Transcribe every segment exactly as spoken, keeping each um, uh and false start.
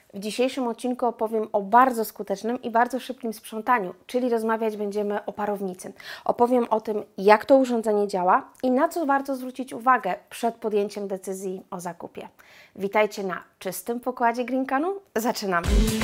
W dzisiejszym odcinku opowiem o bardzo skutecznym i bardzo szybkim sprzątaniu, czyli rozmawiać będziemy o parownicy. Opowiem o tym, jak to urządzenie działa i na co warto zwrócić uwagę przed podjęciem decyzji o zakupie. Witajcie na czystym pokładzie GreenCanu. Zaczynamy!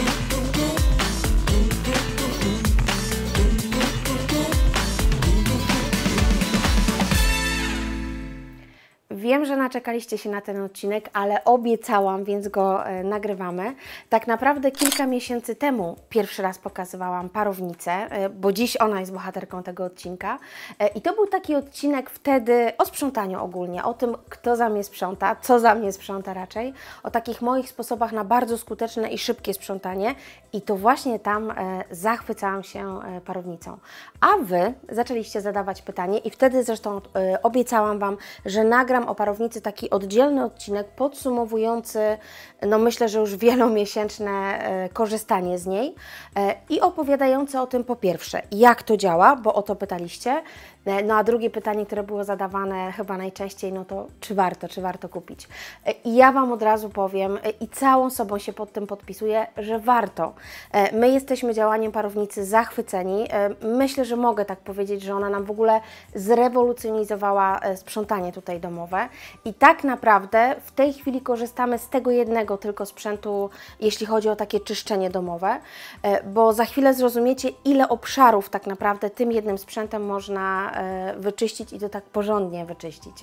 Wiem, że naczekaliście się na ten odcinek, ale obiecałam, więc go e, nagrywamy. Tak naprawdę kilka miesięcy temu pierwszy raz pokazywałam parownicę, e, bo dziś ona jest bohaterką tego odcinka. E, I to był taki odcinek wtedy o sprzątaniu ogólnie, o tym, kto za mnie sprząta, co za mnie sprząta raczej, o takich moich sposobach na bardzo skuteczne i szybkie sprzątanie. I to właśnie tam e, zachwycałam się e, parownicą. A Wy zaczęliście zadawać pytanie i wtedy zresztą e, obiecałam Wam, że nagram o parownicy taki oddzielny odcinek podsumowujący, no myślę, że już wielomiesięczne e, korzystanie z niej e, i opowiadający o tym po pierwsze, jak to działa, bo o to pytaliście, e, no a drugie pytanie, które było zadawane chyba najczęściej, no to czy warto, czy warto kupić. E, I ja Wam od razu powiem e, i całą sobą się pod tym podpisuję, że warto. E, my jesteśmy działaniem parownicy zachwyceni. E, myślę, że mogę tak powiedzieć, że ona nam w ogóle zrewolucjonizowała e, sprzątanie tutaj domowe. I tak naprawdę w tej chwili korzystamy z tego jednego tylko sprzętu, jeśli chodzi o takie czyszczenie domowe, bo za chwilę zrozumiecie, ile obszarów tak naprawdę tym jednym sprzętem można wyczyścić i to tak porządnie wyczyścić.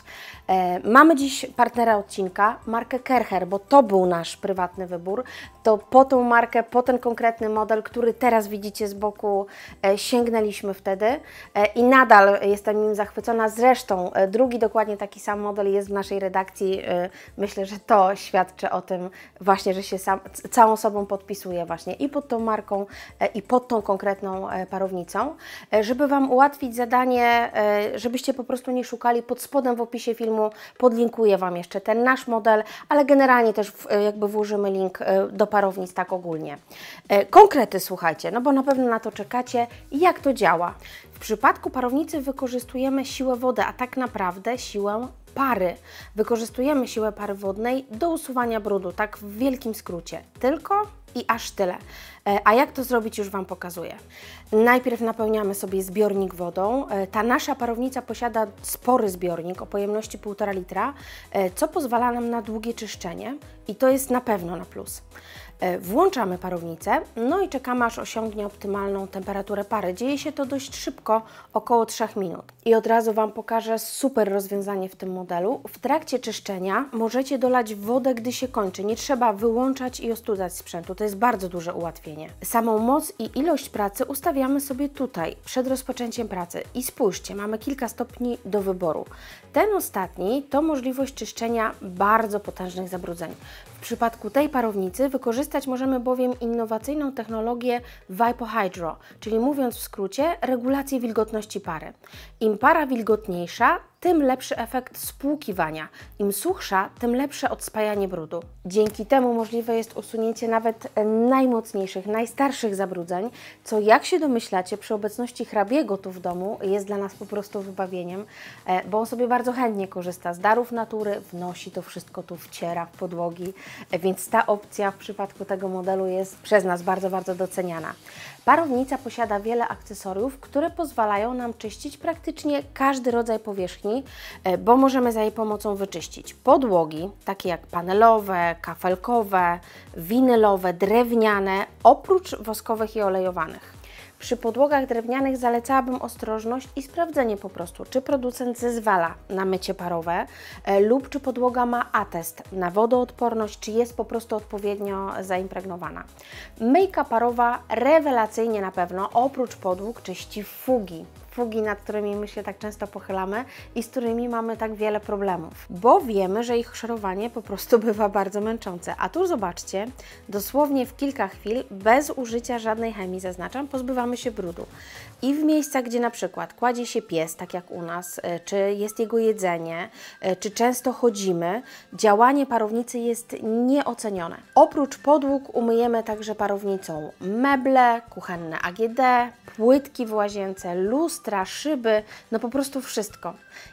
Mamy dziś partnera odcinka, markę Kercher, bo to był nasz prywatny wybór. To po tą markę, po ten konkretny model, który teraz widzicie z boku, sięgnęliśmy wtedy i nadal jestem nim zachwycona. Zresztą drugi dokładnie taki sam model jest w naszej redakcji. Myślę, że to świadczy o tym właśnie, że się sam, całą sobą podpisuje właśnie i pod tą marką, i pod tą konkretną parownicą. Żeby Wam ułatwić zadanie, żebyście po prostu nie szukali, pod spodem w opisie filmu podlinkuję Wam jeszcze ten nasz model, ale generalnie też jakby włożymy link do parownic tak ogólnie. Konkrety słuchajcie, no bo na pewno na to czekacie. Jak to działa? W przypadku parownicy wykorzystujemy siłę wody, a tak naprawdę siłę pary. Wykorzystujemy siłę pary wodnej do usuwania brudu, tak w wielkim skrócie. Tylko i aż tyle. A jak to zrobić, już Wam pokazuję. Najpierw napełniamy sobie zbiornik wodą. Ta nasza parownica posiada spory zbiornik o pojemności półtora litra, co pozwala nam na długie czyszczenie i to jest na pewno na plus. Włączamy parownicę, no i czekamy, aż osiągnie optymalną temperaturę pary. Dzieje się to dość szybko, około trzech minut. I od razu Wam pokażę super rozwiązanie w tym modelu. W trakcie czyszczenia możecie dolać wodę, gdy się kończy. Nie trzeba wyłączać i ostudzać sprzętu. To jest bardzo duże ułatwienie. Samą moc i ilość pracy ustawiamy sobie tutaj, przed rozpoczęciem pracy. I spójrzcie, mamy kilka stopni do wyboru. Ten ostatni to możliwość czyszczenia bardzo potężnych zabrudzeń. W przypadku tej parownicy wykorzystać możemy bowiem innowacyjną technologię VipoHydro, czyli mówiąc w skrócie, regulację wilgotności pary. Im para wilgotniejsza, tym lepszy efekt spłukiwania. Im suchsza, tym lepsze odspajanie brudu. Dzięki temu możliwe jest usunięcie nawet najmocniejszych, najstarszych zabrudzeń, co jak się domyślacie, przy obecności hrabiego tu w domu jest dla nas po prostu wybawieniem, bo on sobie bardzo chętnie korzysta z darów natury, wnosi to wszystko tu, wciera w podłogi, więc ta opcja w przypadku tego modelu jest przez nas bardzo, bardzo doceniana. Parownica posiada wiele akcesoriów, które pozwalają nam czyścić praktycznie każdy rodzaj powierzchni, bo możemy za jej pomocą wyczyścić podłogi, takie jak panelowe, kafelkowe, winylowe, drewniane, oprócz woskowych i olejowanych. Przy podłogach drewnianych zalecałabym ostrożność i sprawdzenie po prostu, czy producent zezwala na mycie parowe e, lub czy podłoga ma atest na wodoodporność, czy jest po prostu odpowiednio zaimpregnowana. Myjka parowa rewelacyjnie na pewno, oprócz podłóg, czyści fugi. Fugi, nad którymi my się tak często pochylamy i z którymi mamy tak wiele problemów, bo wiemy, że ich szorowanie po prostu bywa bardzo męczące. A tu zobaczcie, dosłownie w kilka chwil, bez użycia żadnej chemii, zaznaczam, pozbywamy się brudu. I w miejscach, gdzie na przykład kładzie się pies, tak jak u nas, czy jest jego jedzenie, czy często chodzimy, działanie parownicy jest nieocenione. Oprócz podłóg umyjemy także parownicą meble, kuchenne A G D, płytki w łazience, lustra, szyby, no po prostu wszystko.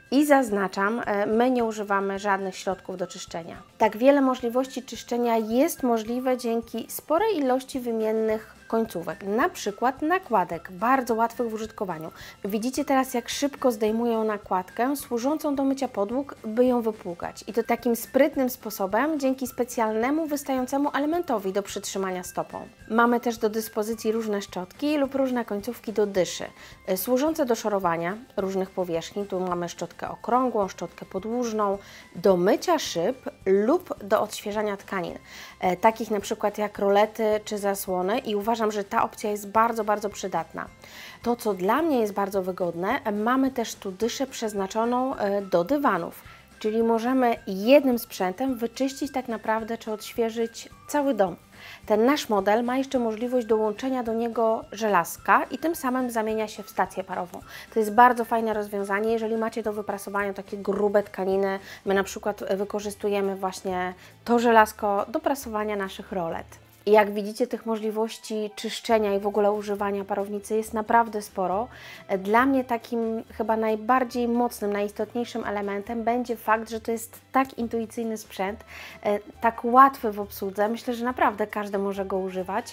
I zaznaczam, my nie używamy żadnych środków do czyszczenia. Tak wiele możliwości czyszczenia jest możliwe dzięki sporej ilości wymiennych końcówek, na przykład nakładek, bardzo łatwych w użytkowaniu. Widzicie teraz, jak szybko zdejmują nakładkę służącą do mycia podłóg, by ją wypłukać. I to takim sprytnym sposobem, dzięki specjalnemu wystającemu elementowi do przytrzymania stopą. Mamy też do dyspozycji różne szczotki lub różne końcówki do dyszy, służące do szorowania różnych powierzchni. Tu mamy szczotkę okrągłą, szczotkę podłużną, do mycia szyb lub do odświeżania tkanin, takich na przykład jak rolety czy zasłony, i uważam, że ta opcja jest bardzo, bardzo przydatna. To, co dla mnie jest bardzo wygodne, mamy też tu dyszę przeznaczoną do dywanów, czyli możemy jednym sprzętem wyczyścić tak naprawdę czy odświeżyć cały dom. Ten nasz model ma jeszcze możliwość dołączenia do niego żelazka i tym samym zamienia się w stację parową. To jest bardzo fajne rozwiązanie, jeżeli macie do wyprasowania takie grube tkaniny. My na przykład wykorzystujemy właśnie to żelazko do prasowania naszych rolet. I jak widzicie, tych możliwości czyszczenia i w ogóle używania parownicy jest naprawdę sporo. Dla mnie takim chyba najbardziej mocnym, najistotniejszym elementem będzie fakt, że to jest tak intuicyjny sprzęt, tak łatwy w obsłudze. Myślę, że naprawdę każdy może go używać.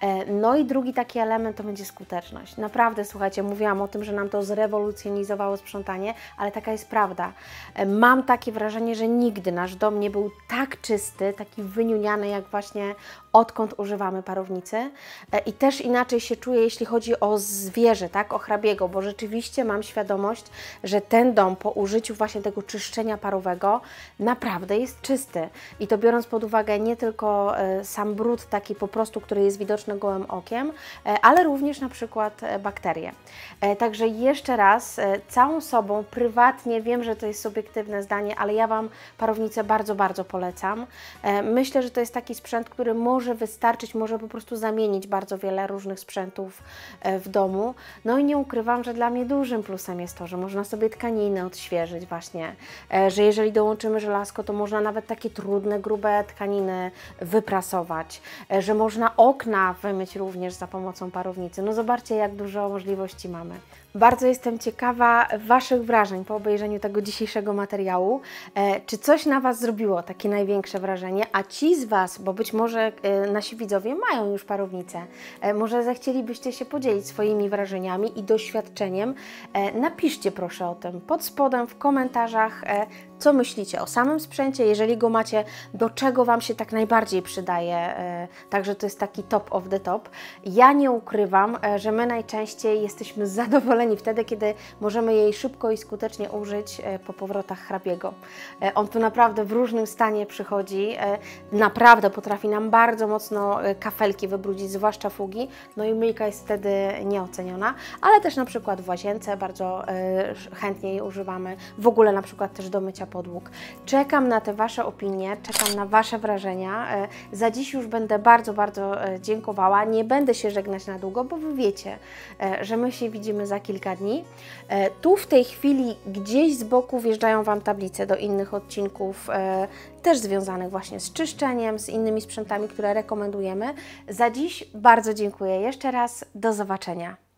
No i drugi taki element to będzie skuteczność. Naprawdę, słuchajcie, mówiłam o tym, że nam to zrewolucjonizowało sprzątanie, ale taka jest prawda. Mam takie wrażenie, że nigdy nasz dom nie był tak czysty, taki wyniuniany jak właśnie odkąd używamy parownicy. I też inaczej się czuję, jeśli chodzi o zwierzę, tak, o hrabiego, bo rzeczywiście mam świadomość, że ten dom po użyciu właśnie tego czyszczenia parowego naprawdę jest czysty. I to biorąc pod uwagę nie tylko sam brud taki po prostu, który jest widoczny gołym okiem, ale również na przykład bakterie. Także jeszcze raz, całą sobą, prywatnie, wiem, że to jest subiektywne zdanie, ale ja Wam parownicę bardzo, bardzo polecam. Myślę, że to jest taki sprzęt, który może może wystarczyć, może po prostu zamienić bardzo wiele różnych sprzętów w domu. No i nie ukrywam, że dla mnie dużym plusem jest to, że można sobie tkaniny odświeżyć właśnie, że jeżeli dołączymy żelazko, to można nawet takie trudne, grube tkaniny wyprasować, że można okna wymyć również za pomocą parownicy. No zobaczcie, jak dużo możliwości mamy. Bardzo jestem ciekawa Waszych wrażeń po obejrzeniu tego dzisiejszego materiału. E, czy coś na Was zrobiło takie największe wrażenie? A ci z Was, bo być może e, nasi widzowie mają już parownicę, e, może zechcielibyście się podzielić swoimi wrażeniami i doświadczeniem, e, napiszcie proszę o tym pod spodem w komentarzach, e, co myślicie o samym sprzęcie, jeżeli go macie, do czego Wam się tak najbardziej przydaje. E, także to jest taki top of the top. Ja nie ukrywam, e, że my najczęściej jesteśmy zadowoleni wtedy, kiedy możemy jej szybko i skutecznie użyć po powrotach hrabiego. On tu naprawdę w różnym stanie przychodzi, naprawdę potrafi nam bardzo mocno kafelki wybrudzić, zwłaszcza fugi, no i myjka jest wtedy nieoceniona, ale też na przykład w łazience bardzo chętnie jej używamy, w ogóle na przykład też do mycia podłóg. Czekam na te Wasze opinie, czekam na Wasze wrażenia. Za dziś już będę bardzo, bardzo dziękowała. Nie będę się żegnać na długo, bo Wy wiecie, że my się widzimy za kilka kilka dni. Tu w tej chwili gdzieś z boku wjeżdżają Wam tablice do innych odcinków, też związanych właśnie z czyszczeniem, z innymi sprzętami, które rekomendujemy. Za dziś bardzo dziękuję jeszcze raz. Do zobaczenia.